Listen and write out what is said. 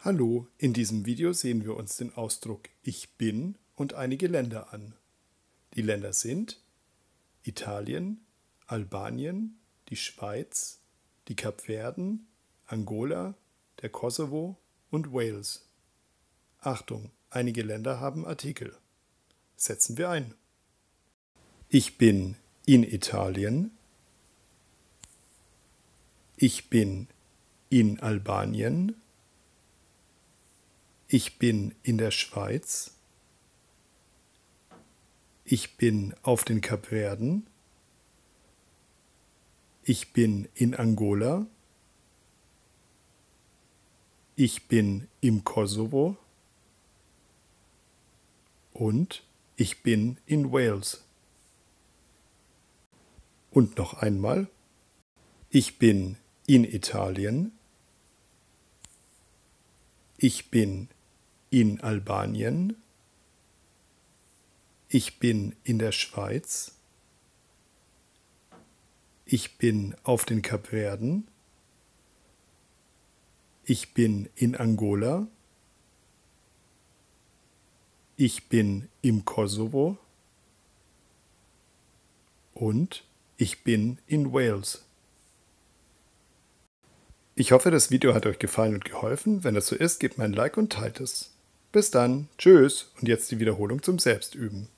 Hallo, in diesem Video sehen wir uns den Ausdruck Ich bin und einige Länder an. Die Länder sind Italien, Albanien, die Schweiz, die Kapverden, Angola, der Kosovo und Wales. Achtung, einige Länder haben Artikel. Setzen wir ein. Ich bin in Italien. Ich bin in Albanien. Ich bin in der Schweiz. Ich bin auf den Kapverden. Ich bin in Angola. Ich bin im Kosovo. Und ich bin in Wales. Und noch einmal. Ich bin in Italien. Ich bin in Albanien. Ich bin in der Schweiz. Ich bin auf den Kapverden. Ich bin in Angola. Ich bin im Kosovo. Und ich bin in Wales. Ich hoffe, das Video hat euch gefallen und geholfen. Wenn das so ist, gebt mir ein Like und teilt es. Bis dann. Tschüss. Und jetzt die Wiederholung zum Selbstüben.